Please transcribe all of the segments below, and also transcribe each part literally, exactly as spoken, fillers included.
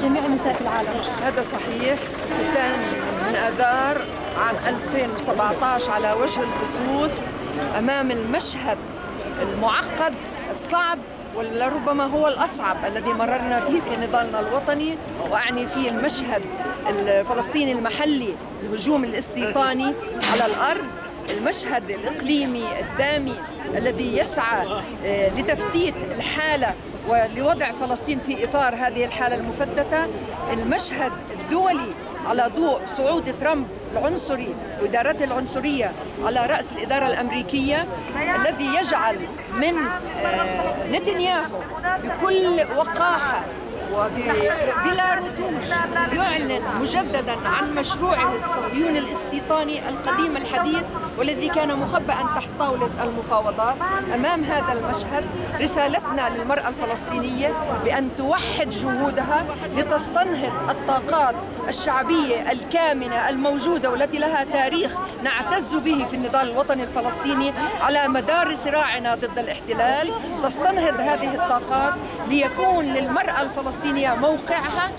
جميع النساء في العالم. هذا صحيح. ختان من آذار عام ألفين وسبعة عشر على وجه الخصوص أمام المشهد المعقد الصعب ولربما هو الأصعب الذي مررنا فيه في نضالنا الوطني، وأعني فيه المشهد الفلسطيني المحلي، الهجوم الاستيطاني على الأرض، المشهد الإقليمي الدامي الذي يسعى لتفتيت الحالة ولوضع فلسطين في إطار هذه الحالة المفتتة، المشهد الدولي على ضوء صعود ترامب العنصري وإدارته العنصرية على رأس الإدارة الأمريكية، الذي يجعل من نتنياهو بكل وقاحة وبلا رتوش يعلن مجددا عن مشروعه الصهيوني الاستيطاني القديم الحديث والذي كان مخبئا تحت طاولة المفاوضات. أمام هذا المشهد رسالتنا للمرأة الفلسطينية بأن توحد جهودها لتستنهض الطاقات الشعبية الكامنة الموجودة والتي لها تاريخ نعتز به في النضال الوطني الفلسطيني على مدار صراعنا ضد الاحتلال، تستنهض هذه الطاقات ليكون للمرأة الفلسطينية موقعها،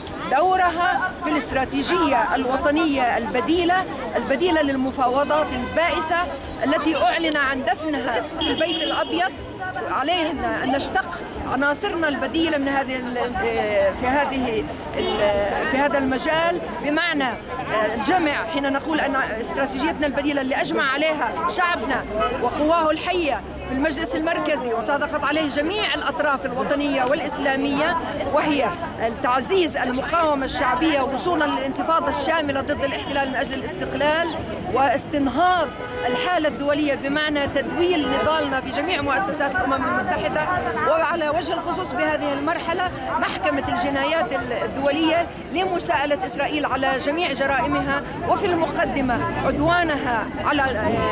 دورها في الاستراتيجية الوطنية البديلة البديلة للمفاوضات البائسة التي أعلن عن دفنها في البيت الأبيض. علينا أن نشتق عناصرنا البديلة من هذه في هذه في هذا المجال، بمعنى الجمع حين نقول أن استراتيجيتنا البديلة اللي أجمع عليها شعبنا وقواه الحية في المجلس المركزي وصادقت عليه جميع الأطراف الوطنية والإسلامية، وهي تعزيز المقاومة الشعبية وصولا للانتفاضة الشاملة ضد الاحتلال من أجل الاستقلال واستنهاض الحالة الدولية بمعنى تدويل نضالنا في جميع مؤسسات الأمم المتحدة، وعلى وجه الخصوص بهذه المرحلة محكمة الجنايات الدولية لمساءلة إسرائيل على جميع جرائمها وفي المقدمة عدوانها على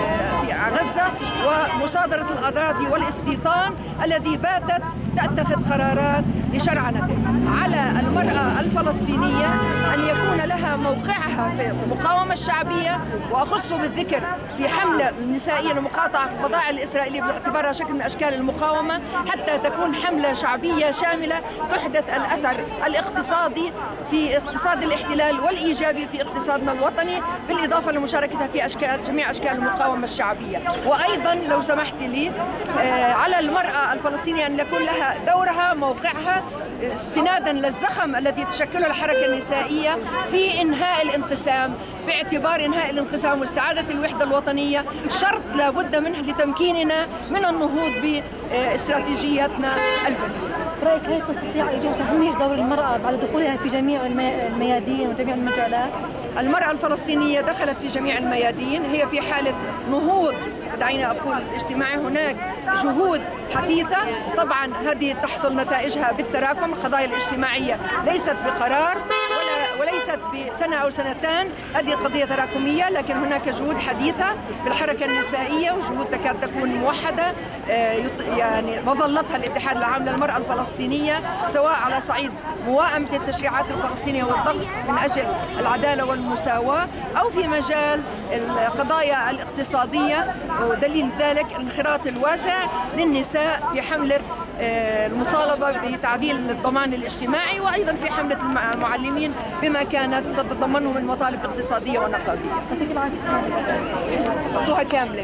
في غزة ومصادرة الأراضي والاستيطان الذي باتت تتخذ قرارات لشرعنته. على المرأة الفلسطينية أن يكون لها موقعها في المقاومة الشعبية، وأخص بالذكر في حملة نسائية لمقاطعة البضائع الإسرائيلية باعتبارها شكل من أشكال المقاومة، حتى تكون حملة شعبية شاملة تحدث الأثر الاقتصادي في اقتصاد الاحتلال والإيجابي في اقتصادنا الوطني، بالإضافة لمشاركتها في أشكال جميع أشكال المقاومة الشعبية. وأيضا لو سمحت لي على المرأة الفلسطينية أن يكون لها دورها، موقعها، استنادا للزخم الذي تشكله الحركة النسائية في إنهاء الانقسام، باعتبار إنهاء الانقسام واستعادة الوحدة الوطنية شرط لا بد منه لتمكيننا من النهوض باستراتيجيتنا البديلة. برأيك كيف تستطيع إيجاد تهميش دور المرأة بعد دخولها في جميع الميادين وجميع المجالات؟ المرأة الفلسطينية دخلت في جميع الميادين، هي في حالة نهوض، دعيني أقول اجتماعي. هناك جهود حثيثة طبعا هذه تحصل نتائجها بالتراكم. القضايا الاجتماعية ليست بقرار ولا وليست بسنة أو سنتان، هذه قضية تراكمية، لكن هناك جهود حديثة في الحركة النسائية وجهود تكاد تكون موحدة يعني مظلتها الاتحاد العام للمرأة الفلسطينية، سواء على صعيد موائمة التشريعات الفلسطينية والضغط من أجل العدالة والمساواة، أو في مجال القضايا الاقتصادية، ودليل ذلك الانخراط الواسع للنساء في حملة المطالبة بتعديل الضمان الاجتماعي، وأيضا في حملة المعلمين بما كانت تتضمنه من مطالب اقتصادية ونقابية. حطوها كاملة.